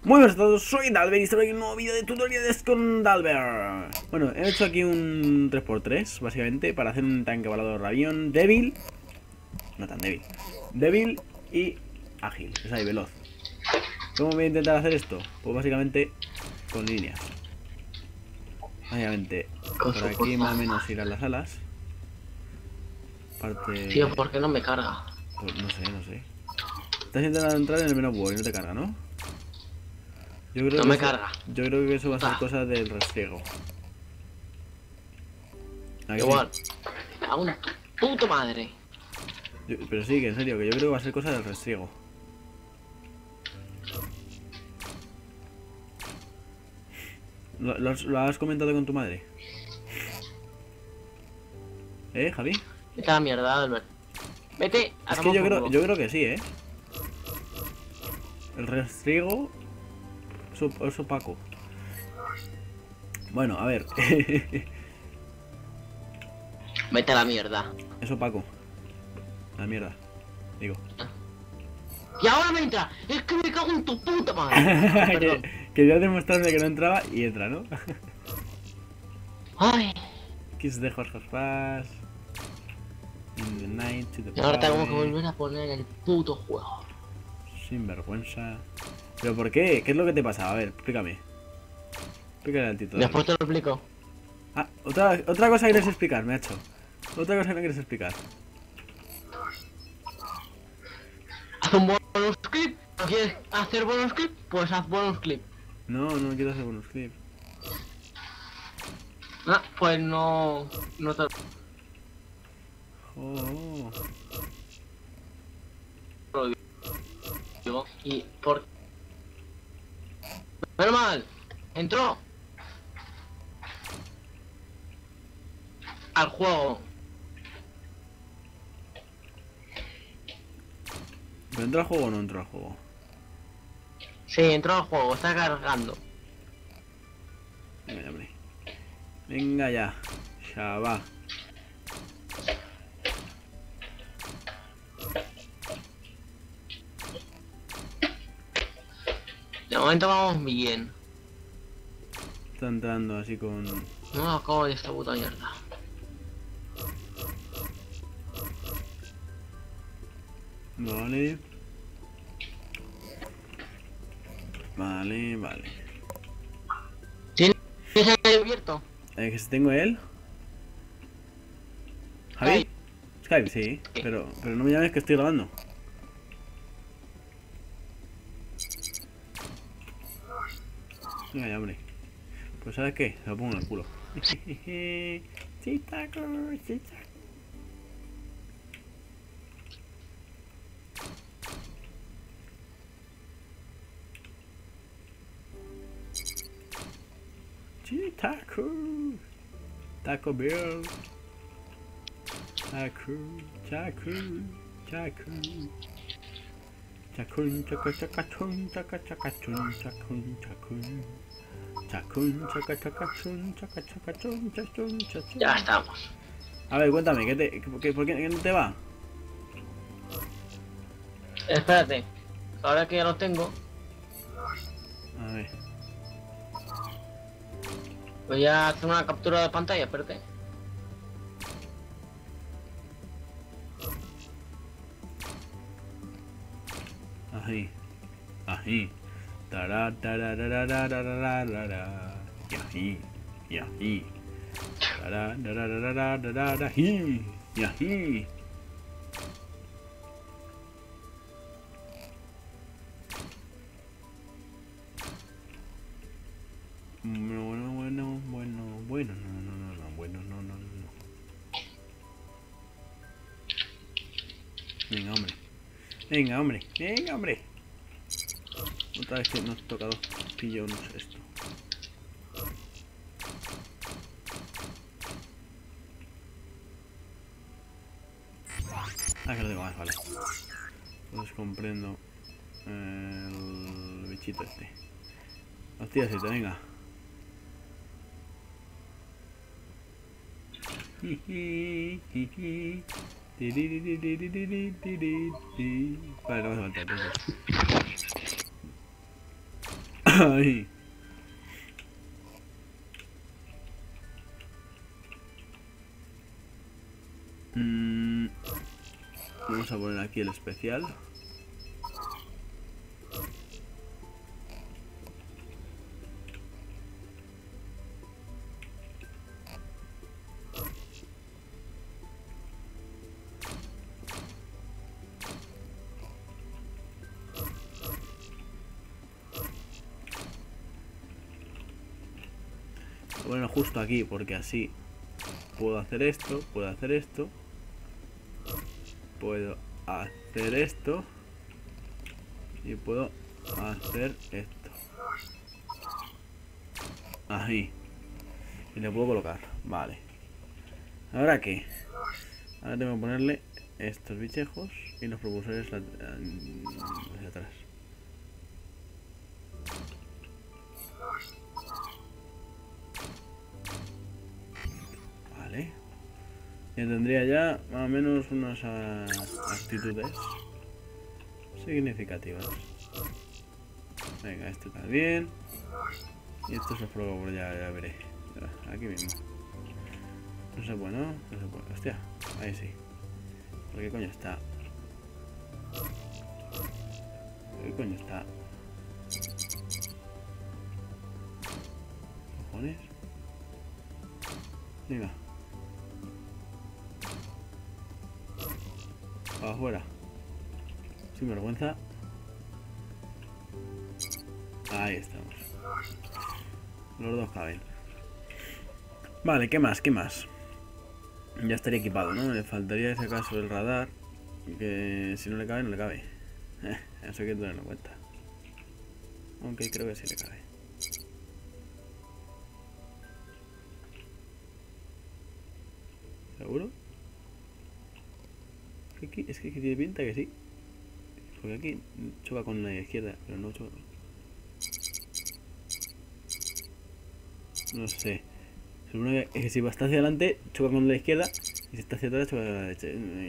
Muy buenas a todos, soy Dalber y estoy en un nuevo vídeo de tutoriales con Dalber. Bueno, he hecho aquí un 3x3, básicamente, para hacer un tanque volador avión débil. No tan débil. Débil y ágil, es ahí, veloz. ¿Cómo voy a intentar hacer esto? Pues básicamente con líneas. Básicamente, por aquí más o menos irán las alas. Parte... Tío, ¿por qué no me carga? Pues no sé. Estás intentando entrar en el menú y no te carga, ¿no? Yo creo No que me eso, carga. yo creo que eso va a ser Ah. cosa del restriego. ¿A que sí? Igual. A una puta madre. Pero sí, que en serio, que yo creo que va a ser cosa del restriego. ¿Lo has comentado con tu madre? Javi? Vete a la mierda, Albert. Vete a Es que tomar por culo. yo creo que sí, El restriego es opaco. Bueno, a ver. Vete a la mierda. Es opaco. La mierda. Digo. Y ahora me entra. Es que me cago en tu puta madre. Perdón. Quería demostrarme que no entraba y entra, ¿no? Ay. Kiss de Jorge Fast. In the night to the Y ahora tengo que party. volver a poner el puto juego. Sin vergüenza. ¿Pero por qué? ¿Qué es lo que te pasa? A ver, explícame. Explícale al Tito. Después te lo explico. Ah, otra cosa que quieres explicar, me ha hecho. Otra cosa que no quieres explicar. Haz un bonus clip. ¿No quieres hacer bonus clip? Pues haz bonus clip. No quiero hacer bonus clip. Ah, pues no. No te Oh. lo digo. Y por. Menos mal. Entró. Al juego. ¿Pero entra al juego o no entra al juego? Sí, entró al juego, está cargando. Venga ya, hombre. Venga ya. Ya va. De momento vamos bien. Está entrando así con... No me acabo de esta puta mierda. Vale. Vale. ¿Tienes el abierto? Que si tengo él. ¿Javi? Skype, sí. Pero no me llames que estoy grabando. Venga ya, hombre. Pues ¿sabes qué? Se lo pongo en el culo. Sí, taco. Sí, taco. Taco Bell. Taco. Chacun, chacun, chacachun, chacachun, chacun. Chacun, chacachun, chacachun. Ya estamos. A ver, cuéntame, ¿por qué no te va? Espérate. Ahora que ya lo tengo, A ver. voy a hacer una captura de pantalla, espérate. Ají. Tararararararararara. Yají. Tararararararararají. Yají. Bueno, no. Venga, hombre. Otra vez que nos ha tocado pillarnos esto. Ah, que lo tengo más, vale. Entonces comprendo el bichito este. Hostia, si te venga. Vale, no hace falta entonces. Ahí. Vamos a poner aquí el especial. Bueno, justo aquí, porque así puedo hacer esto, puedo hacer esto, puedo hacer esto y puedo hacer esto. Ahí. Y le puedo colocar. Vale. ¿Ahora qué? Ahora tengo que ponerle estos bichejos y los propulsores hacia atrás. Vale. Ya tendría ya más o menos unas actitudes significativas. Venga, este también. Y esto se prueba por ya veré. Aquí mismo. No se puede, ¿no? No se puede. Hostia, ahí sí. ¿Por qué coño está? ¿Por qué coño está? ¿Cojones? Venga. Para afuera. Sin vergüenza. Ahí estamos. Los dos caben. Vale, ¿qué más? ¿Qué más? Ya estaría equipado, ¿no? Le faltaría ese caso el radar. Que si no le cabe, no le cabe. Eso hay que tenerlo en cuenta. Aunque creo que sí le cabe. ¿Seguro? Es que aquí tiene pinta que sí. Porque aquí choca con la izquierda, pero no choca. No sé. Es que si va hasta hacia adelante, choca con la izquierda. Y si está hacia atrás, choca con la derecha.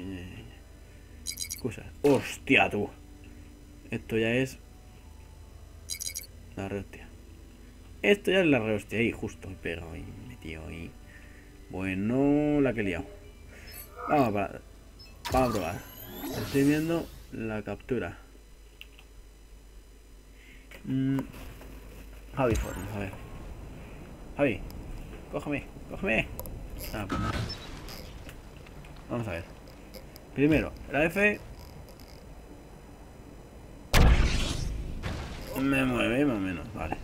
Cosas. ¡Hostia, tú! Esto ya es la rehostia. Esto ya es la rehostia. Ahí, justo. Pegado ahí, metido ahí. Bueno, la que he liado. Vamos a probar. Estoy viendo la captura. Javi Fornos, a ver. Javi, cógeme, cógeme. Ah, pues no. Vamos a ver. Primero, la F. Me mueve más o menos, vale.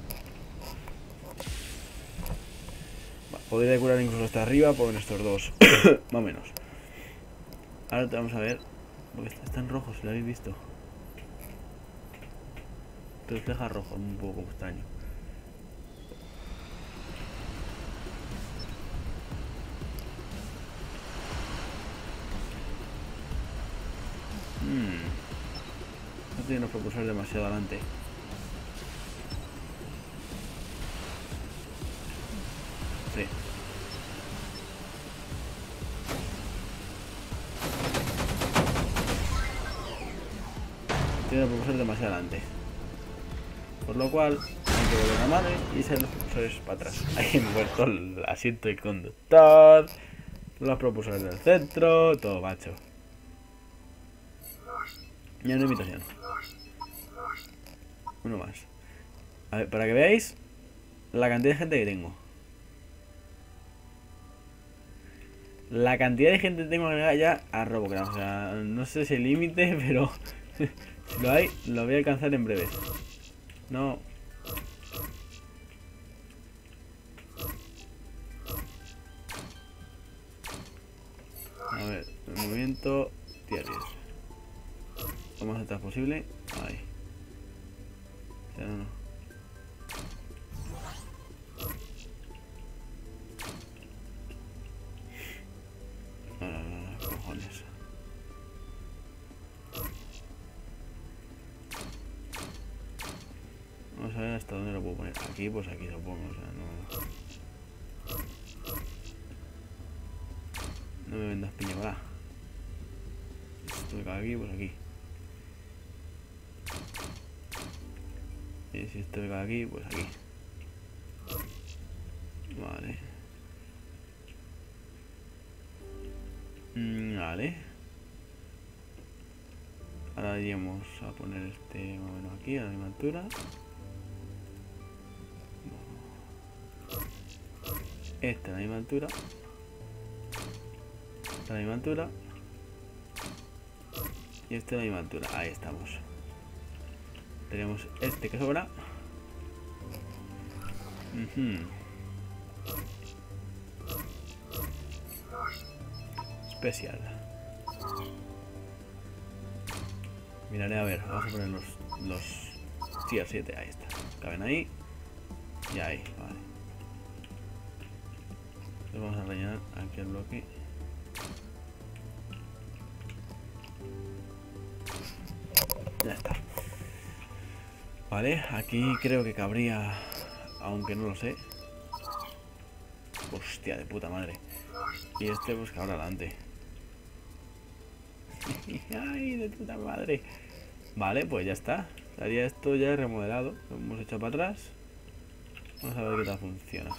Podría curar incluso hasta arriba por estos dos. Más o menos. Ahora te vamos a ver. Porque está en rojo, si lo habéis visto. Te refleja rojo, un poco extraño. No tiene que propulsar demasiado adelante. Sí. Tiene que propulsar demasiado adelante. Por lo cual hay que volver a madre y hacer los propulsores para atrás. Ahí me muerto el asiento del conductor. Los propulsores del centro. Todo macho. Ya no imitación. Uno más. A ver, para que veáis la cantidad de gente que tengo. La cantidad de gente que tengo agregada ya a Robocraft. O sea, no sé si el límite, pero si lo hay, lo voy a alcanzar en breve. No. A ver, el movimiento tier 10. Lo más atrás posible. Ahí. O sea, no. Cojones. Vamos a ver hasta dónde lo puedo poner. Aquí, pues aquí lo pongo. O sea, no me vendas piña, ¿verdad? Esto de aquí, pues aquí. Y si esto llega aquí, pues aquí. Vale. Vale. Ahora iríamos a poner este más o menos aquí, a la misma altura. Este a la misma altura. Este a la misma altura. Y este a la misma altura. Ahí estamos. Tenemos este que sobra. Especial. Miraré a ver. Vamos a poner los tier 7. Ahí está. Caben ahí. Y ahí. Vale. Entonces vamos a rellenar aquí el bloque. Ya está. Vale, aquí creo que cabría, aunque no lo sé. Hostia, de puta madre. Y este pues cabrá adelante. Ay, de puta madre. Vale, pues ya está. Estaría esto ya remodelado. Lo hemos hecho para atrás. Vamos a ver qué tal funciona.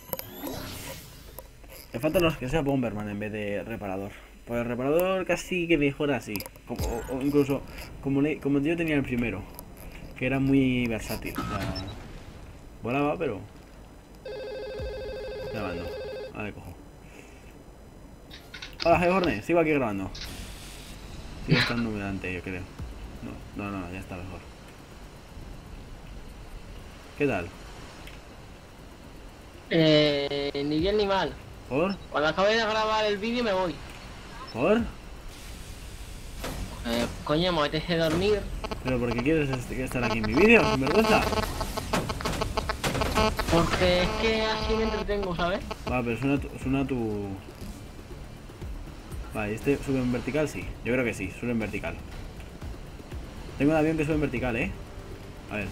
Me faltan los que sea Bomberman en vez de reparador. Pues el reparador casi que mejora así. O incluso como yo tenía el primero. Que era muy versátil. O sea, volaba, pero... Grabando. Vale, cojo. Hola, Hornet. Sigo aquí grabando. Sigue estando delante, yo creo. No, ya está mejor. ¿Qué tal? Ni bien ni mal. ¿Por? Cuando acabe de grabar el vídeo me voy. ¿Por? Coño, me apetece dormir. ¿Pero por qué quieres estar aquí en mi vídeo? ¿Sin vergüenza? Porque es que así me entretengo, ¿sabes? Va, pero suena tu... Vale, ¿este sube en vertical? Sí, yo creo que sí, sube en vertical. Tengo un avión que sube en vertical, ¿eh? A ver.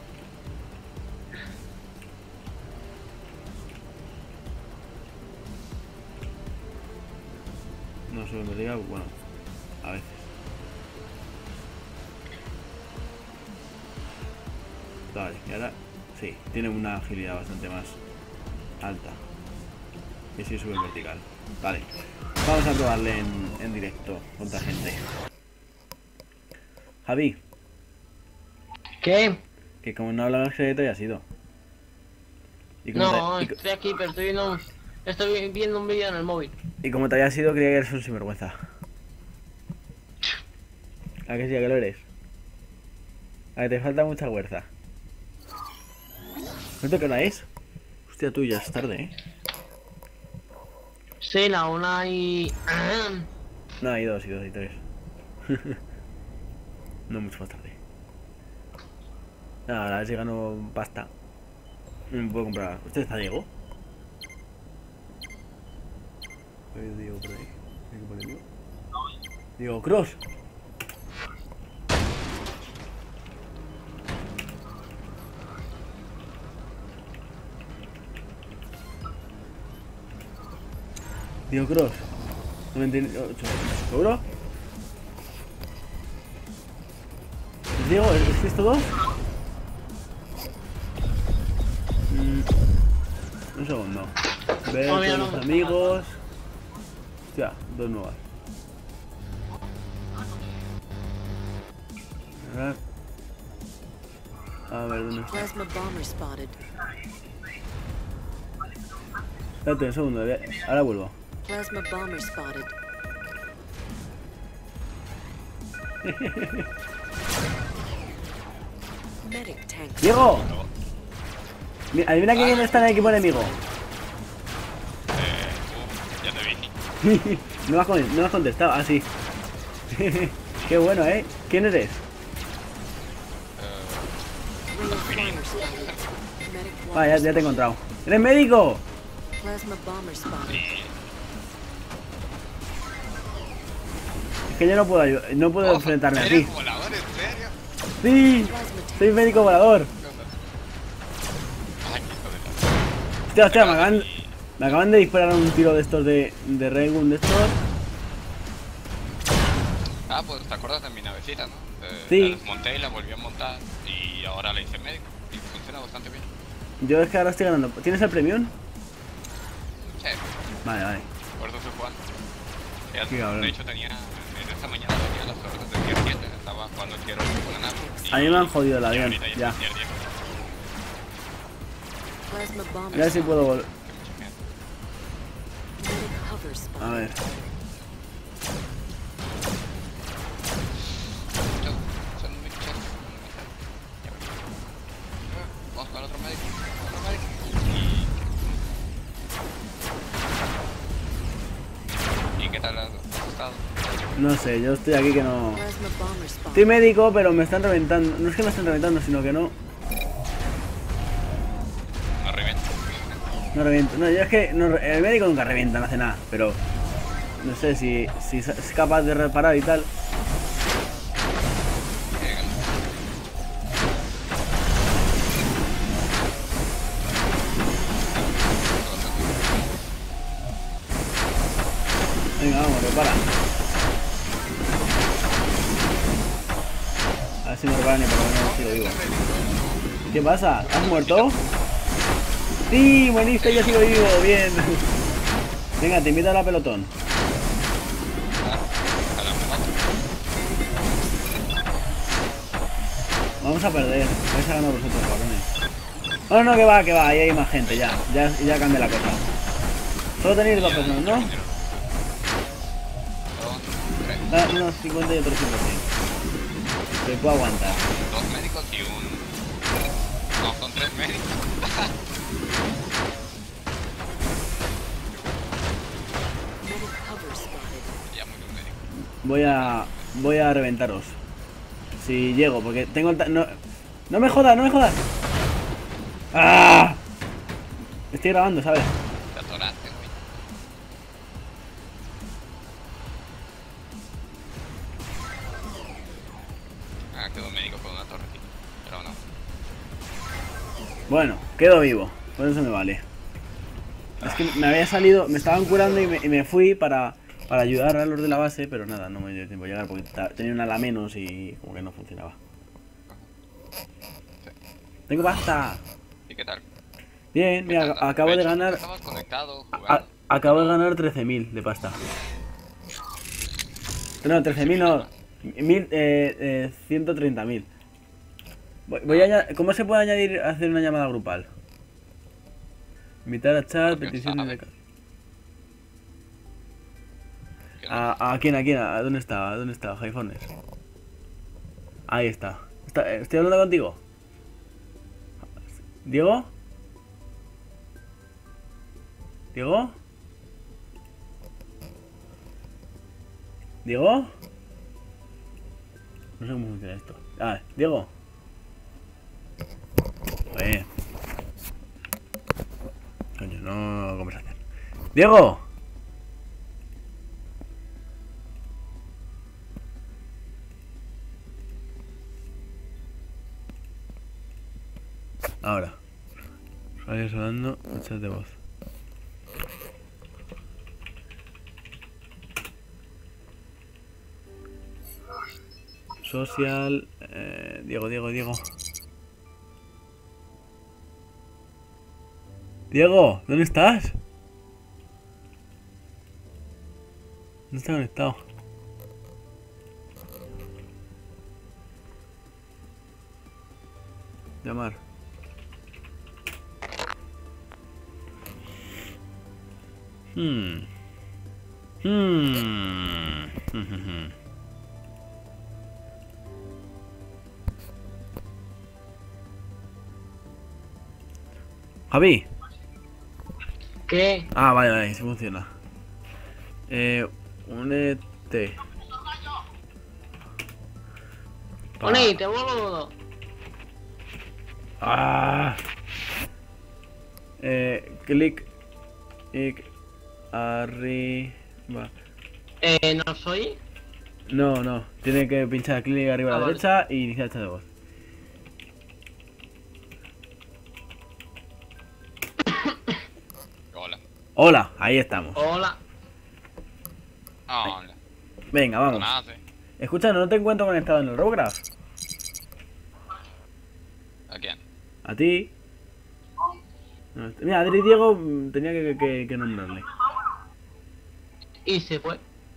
No sube en vertical, bueno, a veces. Vale, y ahora sí, tiene una agilidad bastante más alta. Y sí sube en vertical. Vale, vamos a probarle en directo contra gente. Javi. ¿Qué? Que como no hablabas que te hayas ido. No, estoy aquí, pero estoy viendo un vídeo en el móvil. Y como te hayas ido, creía que eres un sinvergüenza. ¿A que sí, a que lo eres? A que te falta mucha fuerza. ¿Cuánto que hora es? Hostia, tú ya es tarde, ¿eh? Sí, la 1 y... No, hay 2 y 3. No mucho más tarde. Nada, a ver si gano pasta. No me puedo comprar. ¿Usted está Diego? Hay Diego por ahí. Hay que ponerlo. Diego Cross. Diego Cross. 98. ¿Seguro? ¿Es Diego? ¿Es esto 2? Un segundo. Ver Oh, con mira, los no, amigos. Hostia, 2 nuevas. A ver, ¿dónde está? Plasma bomber spotted. Espérate un segundo, ahora vuelvo. Plasma bomber spotted. Medic tank. ¡Diego! Adivina quién está en el equipo enemigo. Ya te vi. No me has contestado, ah, sí. Qué bueno, ¿eh? ¿Quién eres? Ring of fire spotted. Medic Ah, ya te he encontrado. ¡Eres médico! Plasma bomber spotted. Es que yo no puedo no puedo enfrentarme a ti. ¿Eres volador, en serio? ¡Sí! Plasma tank. Soy médico volador. Ay, hijo de la... Hostia, me acaban de disparar un tiro de estos de Railgun de estos. Ah, pues te acuerdas de mi navecita, ¿no? Sí. La desmonté y la volví a montar y ahora la hice médico y funciona bastante bien. Yo es que ahora estoy ganando. ¿Tienes el premium? Sí, Vale, vale. por eso estoy jugando. Ya, Qué cabrón. de hecho tenía, desde esta mañana tenía las horas de tier 7, estaba jugando tier 8 con la nave. A mí me han jodido el y avión. ahorita Ya. estoy tier 10. Plasma bomber Ya si spotted. puedo volver. Que mucha gente. Medic hover A spotted. ver. Son muy chicos. Vamos con el otro médico. Otro médico. ¿Y qué tal has estado? No sé, yo estoy aquí que no. Plasma bomber Estoy spotted. médico, pero me están reventando. No es que me estén reventando, sino que no. No reviento. No reviento. No, yo es que el médico nunca revienta, no hace nada. Pero no sé si es capaz de reparar y tal. Venga, vamos, repara. A ver si me reparan y por lo menos sigo vivo. ¿Qué pasa? ¿Has muerto? Sí, buenísimo, ya sigo vivo, bien. Venga, te invito a la pelotón. A la pelota. Vamos a perder. Vais a ganar vosotros, cabrones. No, no, que va, ahí hay más gente, ya cambia la cosa. Solo tenéis dos personas, ¿no? 2, 3. Ah, unos 50 y otros 100%. Se puede aguantar. 2 médicos y un... No, son 3 médicos. Medic hover spotted. Ya murió un médico. Voy a reventaros. Si llego, porque tengo el no, no me jodas, no me jodas. ¡Ah! Estoy grabando, ¿sabes? Te atoraste, güey. Ah, quedó un médico con una torrecita. Pero no. Bueno, quedo vivo. Por eso me vale. Es que me había salido, me estaban curando y me fui para ayudar a los de la base, pero nada, no me dio tiempo a llegar porque tenía una ala menos y como que no funcionaba. ¡Tengo pasta! ¿Y qué tal? Bien, ¿Qué mira, tal? acabo de hecho, ganar. Estabas conectado, jugando. Acabo de ganar 13.000 de pasta. No, 13.000 no. 130.000. ¿Cómo se puede añadir hacer una llamada grupal? Invitar a chat, Porque peticiones de... sabe. Que no. ¿A quién? ¿A quién? ¿A dónde está? ¿A dónde está? Jaifones. Ahí está. ¿Estoy hablando contigo? ¿Diego? ¿Diego? ¿Diego? No sé cómo funciona esto. Ah, Diego. Oye. Coño, no conversación. ¡Diego! Ahora. Rayos hablando, chat de voz. Social. Diego. Diego, ¿dónde estás? No está conectado. Llamar. Hmm. Javi. ¿Qué? Ah, vale, sí funciona. Únete. Ponete, boludo. Ah. Clic. Arriba. ¿No soy? No. Tiene que pinchar clic arriba a la vale. derecha y iniciar chat de voz. Hola. Hola, ahí estamos. Hola. Hola. Venga, vamos. Nada, sí. Escucha, no te encuentro conectado en el Robocraft. ¿A quién? A ti. No, mira, Adri y Diego tenía que nombrarle. Y se fue.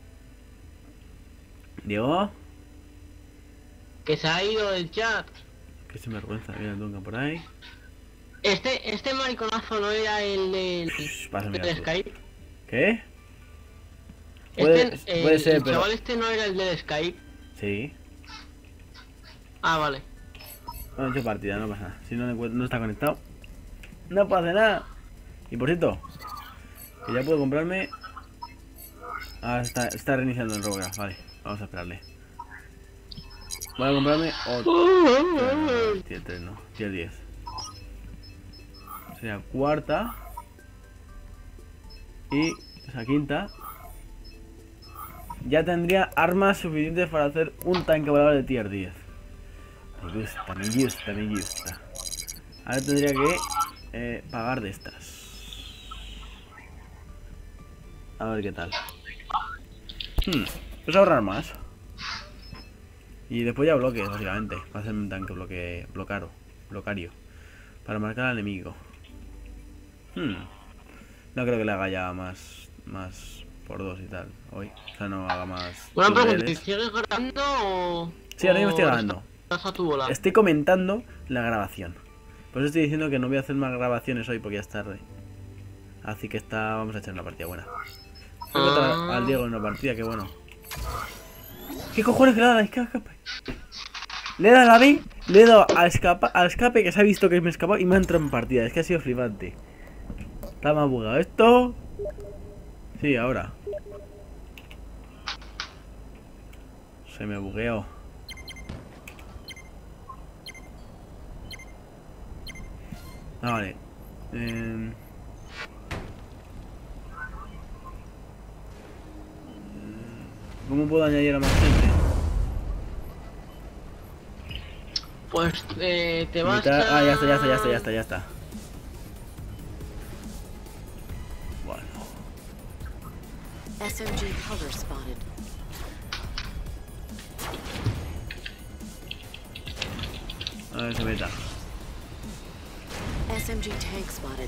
Diego, Que se ha ido del chat. que sinvergüenza, mira el Duncan por ahí. Este mariconazo no era el del Pásame del tú. Skype. ¿Qué? Puede ser, el pero... chaval este no era el del Skype. Sí. Ah, vale. No he hecho partida, no pasa nada. Si no está conectado, no pasa nada. Y por cierto, que ya puedo comprarme... Ah, está reiniciando el Robocraft, vale. Vamos a esperarle. Voy a comprarme otro. Tier 3 no, tier 10. Sería cuarta. Y esa quinta. Ya tendría armas suficientes para hacer un tanque volador de tier 10. Me gusta, me gusta, me gusta. Ahora tendría que pagar de estas. A ver qué tal. Pues ahorrar más. Y después ya bloques, básicamente. Para hacer un tanque blocario. Para marcar al enemigo. No creo que le haga ya más por 2 y tal. Hoy. O sea, no haga más. Una pregunta, niveles. ¿sigues grabando o...? Sí, ahora mismo estoy o grabando. Estás a tu bola. Estoy comentando la grabación. Por eso estoy diciendo que no voy a hacer más grabaciones hoy porque ya es tarde. Así que vamos a echar una partida buena. Voy a matar al Diego en una partida, que bueno. ¿Qué cojones que le da la escape? Le he dado a la B, le he dado al escape que se ha visto que me he escapado y me ha entrado en partida. Es que ha sido flipante. Está más bugado esto. Sí, ahora. Se me bugueó. Ah, vale. ¿Cómo puedo añadir a más gente? Pues te vas Ah, a... ya está. Bueno. SMG hover spotted. A ver, se meta. SMG tank spotted.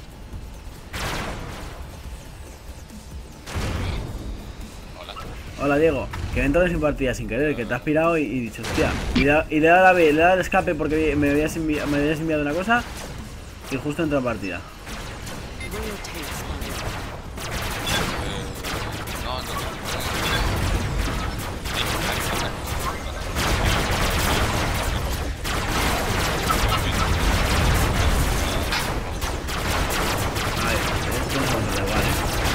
Hola Diego, que he entrado sin partida sin querer, que te has pirado y dicho, hostia. Y le he dado la B, le he dado el escape porque me habías enviado una cosa y justo entró a partida. Royal tank spotted. Vale, esto no da igual,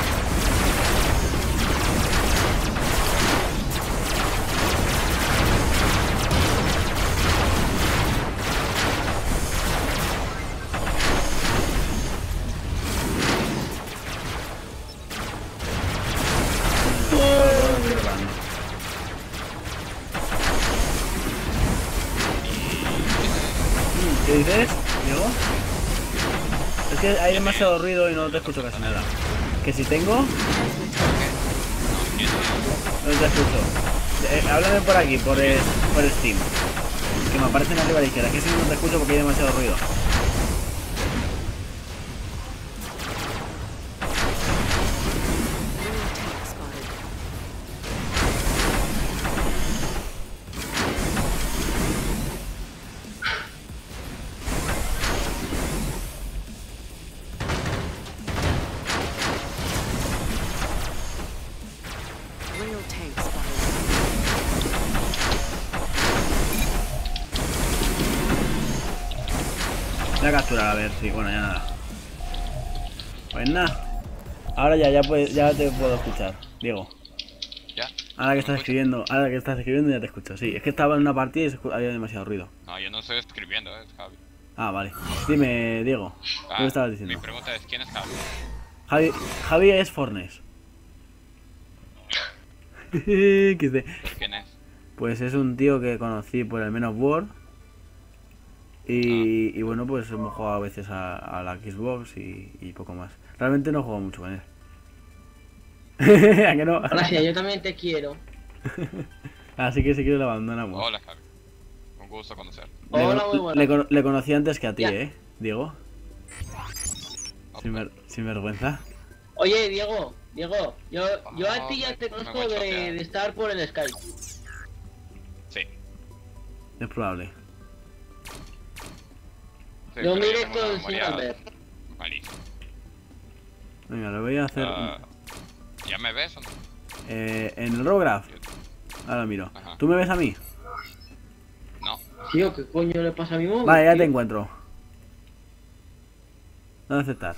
¿Qué dices, Diego? Es que hay demasiado ruido y no te escucho casi nada. Que si tengo... No te escucho. Háblame por aquí, por Steam. Que me aparecen arriba a la izquierda. Que si no te escucho porque hay demasiado ruido. Royal tank spotted. Royal tank spotted. Voy a capturar a ver si... Bueno, ya nada. Pues nada. Ahora ya te puedo escuchar, Diego. ¿Ya? Ahora que estás escribiendo ya te escucho. Sí, es que estaba en una partida y había demasiado ruido. No, yo no estoy escribiendo, es Javi. Ah, vale. Dime, Diego, ¿qué me estabas diciendo? Mi pregunta es, ¿quién es Javi? Javi es Fornes. ¿Qué dice? ¿Pero quién es? Pues es un tío que conocí por el Men of War. Y bueno, pues hemos jugado a veces a la Xbox y poco más. Realmente no juego mucho con él. ¿A que no? Gracias, yo también te quiero. Así que si quieres lo abandonamos. Hola, Javi. Un gusto conocer. Hola, muy buena. Le conocí antes que a ti, Ya. Diego. Sin vergüenza. Oye, Diego, yo a ti ya te me conozco voy a de chotear. estar por el Skype. Sí. Es probable. Sí, Yo pero miro tengo todo una sin memoria ver. malísima. Venga, lo voy a hacer ¿Ya me ves o no? en el Rograph. Ahora miro. Ajá. ¿Tú me ves a mí? No. Tío, ¿qué coño le pasa a mi móvil? Vale, ya te tío? encuentro. ¿Dónde aceptar?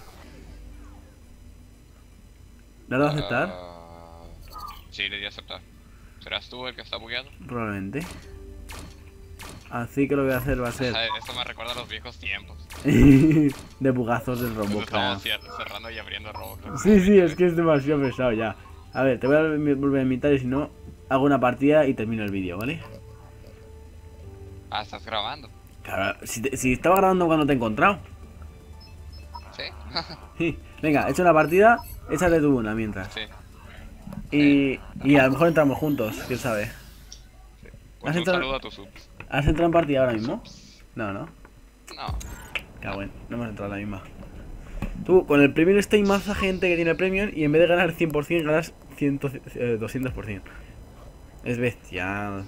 ¿Le doy a aceptar? Sí, le di a aceptar. ¿Serás tú el que está bugueado? Probablemente. Así que lo que voy a hacer va a ser Esto me recuerda a los viejos tiempos. de bugazos del Cuando Roblox. estábamos cerrando y abriendo Roblox. Sí, es que es demasiado pesado ya. A ver, te voy a volver a invitar y si no, hago una partida y termino el vídeo, ¿vale? Ah, ¿estás grabando? Claro, si estaba grabando cuando te he encontrado. Sí. Sí. Venga, he hecho una partida, échate tú una mientras. Sí. Y a lo mejor entramos juntos, quién sabe. Pues ¿Has un entrado- saludo a tus subs. ¿Has entrado en partida ahora mismo? No, no. No. Cago en, no hemos entrado a la misma. Tú, con el premium está hay más gente que tiene premium y en vez de ganar 100% ganas 200%. Es bestial.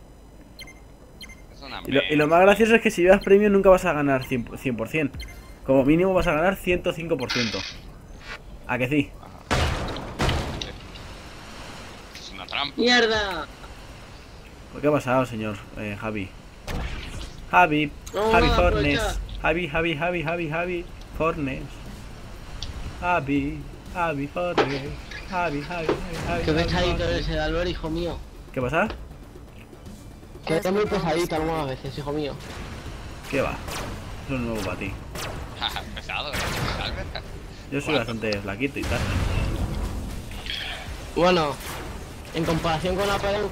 Es una Y lo más gracioso es que si llevas premium nunca vas a ganar 100%. Como mínimo vas a ganar 105%. ¿A que sí? Es una trampa. ¡Mierda! ¿Qué ha pasado, señor Javi? Javi No, Javi nada, Fornes. aprovecha. Javi Fornes. Javi Fornes. Javi Qué pesadito Fornes. eres el Albert, hijo mío. ¿Qué pasa? Que eres muy pesadito algunas veces, hijo mío. ¿Qué va? Eso es nuevo para ti. Pesado, Albert. Yo soy bastante flaquito y tal. Bueno, en comparación con la pared,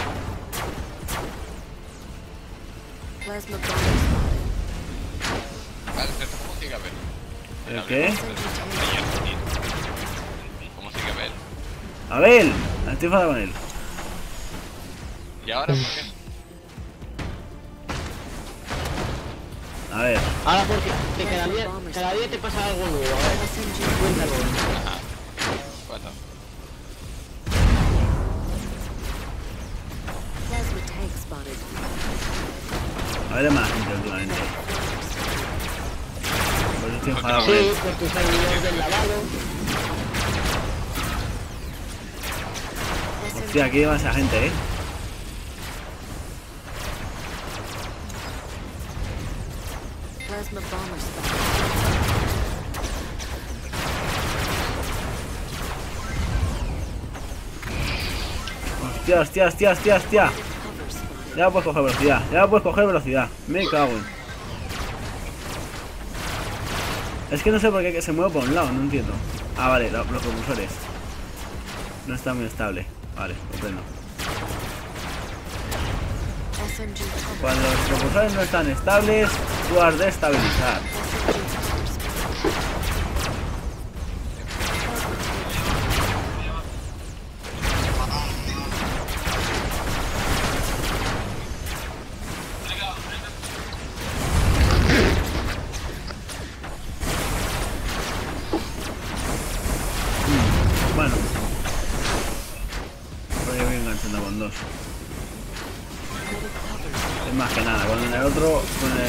Plasma bomber spotted. Vale, ¿cómo sigue Abel? ¿El qué? ¿Cómo sigue Abel? Abel, estoy enfadado con él. ¿Y ahora por qué? A ver, ahora porque cada día te pasa algo nuevo. A ver, SMG cuéntalo. Ajá. ¿Cuánto? plasma tank spotted. a ver más gente últimamente. Por eso estoy enfadado con Sí, él. por tus amigos del lavado. Hostia, aquí hay demasiada gente, Plasma bomber spotted. Hostia. Hover spotted. Ya puedes coger velocidad, Me cago en. Es que no sé por qué que se mueve por un lado, no entiendo. Ah, vale, los propulsores. No está muy estable. Vale, comprendo. SMG hover. Cuando los propulsores no están estables, tú has de estabilizar. SMG hover spotted. Bueno. Voy a ir enganchando con dos. Medic hover spotted. Es más que nada, con el otro, con el...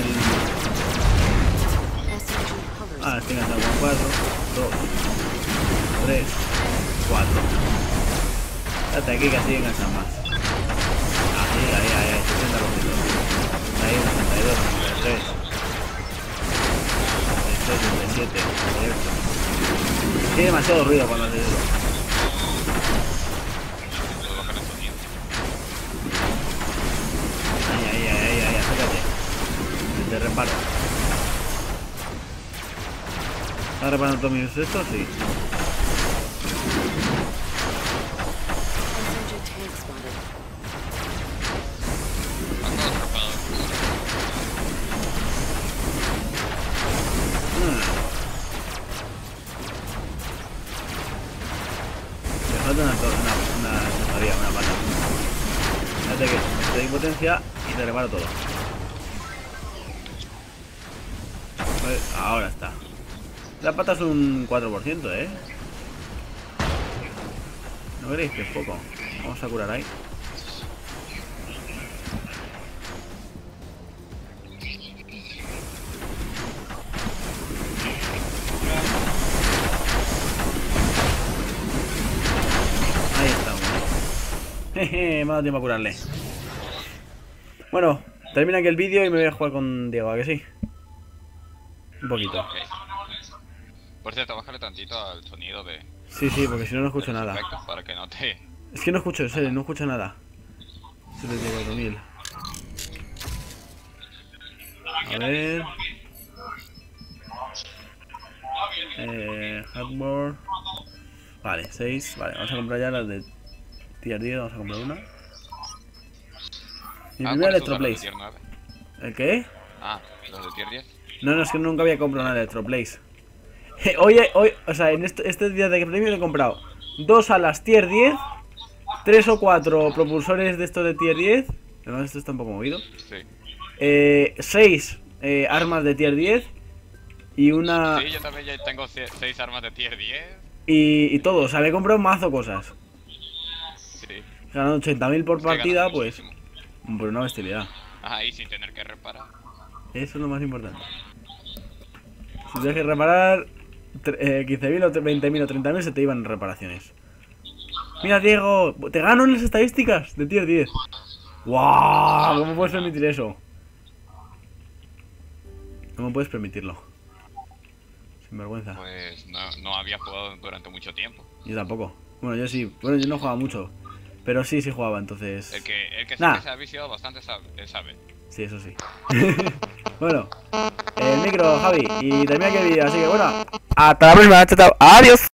SMG hover Ah, spotted. estoy enganchando con 4, 2, 3, 4. Espérate aquí que así enganchan más. Ahí, 60%. Ahí, 62, 63. 67, 68. Tiene demasiado ruido cuando haces eso. Puedo bajar el sonido. Ahí, acércate. Te reparo. ¿Estás reparando todos mis estos? Sí. SMG tank spotted. A todos atrapados. Me falta una pata. Fíjate que te doy potencia y te reparo todo. Vale, ahora está. La pata es un 4%, ¿eh? ¿No veréis que es poco? Vamos a curar ahí. Ahí estamos. Jeje, me ha dado tiempo a curarle. Bueno, termina aquí el vídeo y me voy a jugar con Diego, ¿a que sí? Un poquito. Ok. Por cierto, bájale tantito al sonido de Sí, sí, porque si no, no escucho los nada. efectos para que no te... Es que no escucho, en serio, no escucho nada. 74.000. A ver. Hardboard. Vale, 6. Vale, vamos a comprar ya las de tier 10. Vamos a comprar una. Mi Ah, primera ¿cuáles son los de Electroplace. tier 9? ¿El qué? Ah, los de tier 10. No, no, es que nunca había comprado una Electroplace. Hoy, o sea, en este día de premio he comprado 2 alas tier 10, 3 o 4 propulsores de estos de tier 10. Además, esto está un poco movido. Sí. 6 armas de tier 10 y una. Sí, yo también ya tengo 6 armas de tier 10. Y todo, o sea, me he comprado un mazo cosas. Sí. He ganado 80.000 por Es que he partida, ganado pues. muchísimo. Por una bestialidad. Ajá, y sin tener que reparar. Eso es lo más importante. Si tienes que reparar 15.000 o 20.000 o 30.000 se te iban en reparaciones. Mira, Diego, te gano en las estadísticas de tier 10. ¡Guau! ¿Cómo puedes permitir eso? ¿Cómo puedes permitirlo? Sin vergüenza. Pues no había jugado durante mucho tiempo. Yo tampoco. Bueno, yo sí. Bueno, yo no jugaba mucho. Pero sí jugaba, entonces. El que sí Nah. que se ha viciado bastante sabe. Sí, eso sí. Bueno, el micro, Javi. Y termina aquí el vídeo. Así que bueno. Hasta la próxima. Chao, chao. Adiós.